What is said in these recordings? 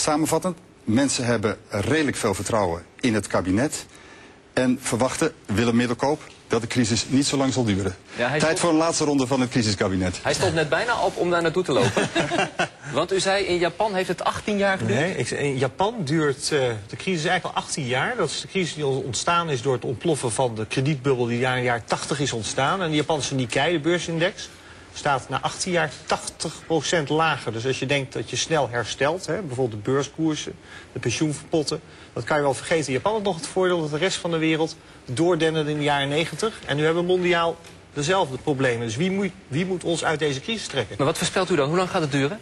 Samenvattend, mensen hebben redelijk veel vertrouwen in het kabinet en verwachten, Willem Middelkoop, dat de crisis niet zo lang zal duren. Ja, Tijd voor een laatste ronde van het crisiskabinet. Hij stond net bijna op om daar naartoe te lopen. Want u zei, in Japan heeft het 18 jaar geduurd? Nee, in Japan duurt de crisis eigenlijk al 18 jaar. Dat is de crisis die ontstaan is door het ontploffen van de kredietbubbel die daar in de jaren 80 is ontstaan. En de Japanse Nikkei, de beursindex, staat na 18 jaar 80% lager. Dus als je denkt dat je snel herstelt, hè, bijvoorbeeld de beurskoersen, de pensioenverpotten, dat kan je wel vergeten. Japan had nog het voordeel dat de rest van de wereld doordenderde in de jaren 90. En nu hebben we mondiaal dezelfde problemen. Dus wie moet ons uit deze crisis trekken? Maar wat voorspelt u dan? Hoe lang gaat het duren?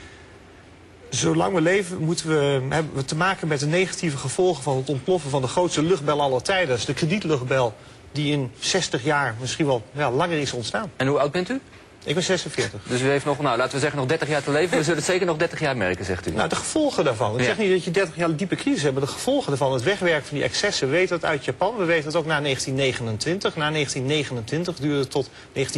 Zolang we leven hebben we te maken met de negatieve gevolgen van het ontploffen van de grootste luchtbel aller tijden. Dat is de kredietluchtbel die in 60 jaar misschien wel langer is ontstaan. En hoe oud bent u? Ik ben 46. Dus u heeft nog, nou, laten we zeggen, nog 30 jaar te leven. We zullen het zeker nog 30 jaar merken, zegt u. Nou, de gevolgen daarvan. Ik zeg niet dat je 30 jaar diepe crisis hebt, maar de gevolgen daarvan, het wegwerken van die excessen, we weten dat uit Japan. We weten dat ook na 1929. Na 1929 duurde het tot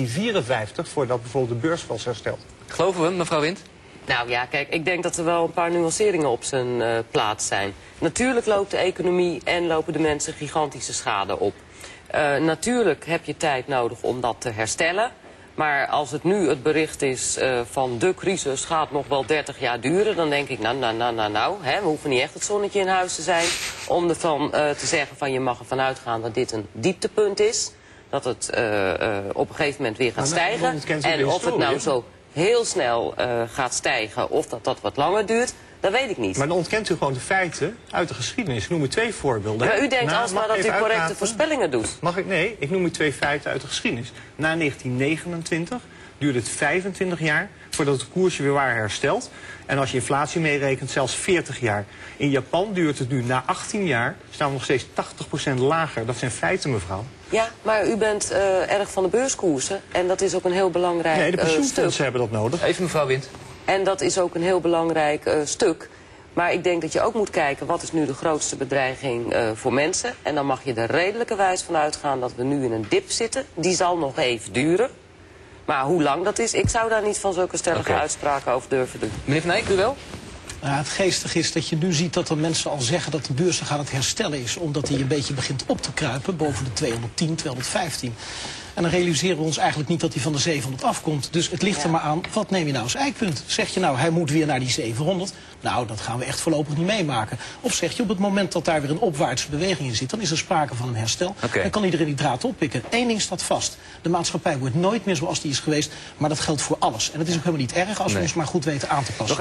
1954 voordat bijvoorbeeld de beurs was hersteld. Geloven we, mevrouw Wind? Nou ja, kijk, ik denk dat er wel een paar nuanceringen op zijn plaats zijn. Natuurlijk loopt de economie en lopen de mensen gigantische schade op. Natuurlijk heb je tijd nodig om dat te herstellen. Maar als het nu het bericht is van de crisis gaat nog wel 30 jaar duren, dan denk ik, nou, hè, we hoeven niet echt het zonnetje in huis te zijn om ervan te zeggen van je mag ervan uitgaan dat dit een dieptepunt is. Dat het op een gegeven moment weer gaat stijgen. En of het nou zo heel snel gaat stijgen of dat wat langer duurt, dat weet ik niet. Maar dan ontkent u gewoon de feiten uit de geschiedenis. Ik noem u 2 voorbeelden. Maar u denkt alsmaar dat u correcte voorspellingen doet. Nee, ik noem u 2 feiten uit de geschiedenis. Na 1929 duurde het 25 jaar voordat de koersen weer waren hersteld. En als je inflatie meerekent, zelfs 40 jaar. In Japan duurt het nu na 18 jaar, staan we nog steeds 80% lager. Dat zijn feiten, mevrouw. Ja, maar u bent erg van de beurskoersen. En dat is ook een heel belangrijk stuk. Nee, de pensioenfondsen stuk. hebben dat nodig. Even mevrouw Wind. En dat is ook een heel belangrijk stuk. Maar ik denk dat je ook moet kijken, wat is nu de grootste bedreiging voor mensen? En dan mag je er redelijkerwijs van uitgaan dat we nu in een dip zitten. Die zal nog even duren. Maar hoe lang dat is, ik zou daar niet van zulke stellige uitspraken over durven doen. Meneer Van Eyck, u wel? Nou, het geestige is dat je nu ziet dat er mensen al zeggen dat de beurs aan het herstellen is, omdat hij een beetje begint op te kruipen boven de 210, 215. En dan realiseren we ons eigenlijk niet dat hij van de 700 afkomt. Dus het ligt er maar aan, wat neem je nou als eikpunt? Zeg je nou, hij moet weer naar die 700? Nou, dat gaan we echt voorlopig niet meemaken. Of zeg je, op het moment dat daar weer een opwaartse beweging in zit, dan is er sprake van een herstel. Dan kan iedereen die draad oppikken. Eén ding staat vast. De maatschappij wordt nooit meer zoals die is geweest, maar dat geldt voor alles. En het is ook helemaal niet erg als we ons maar goed weten aan te passen.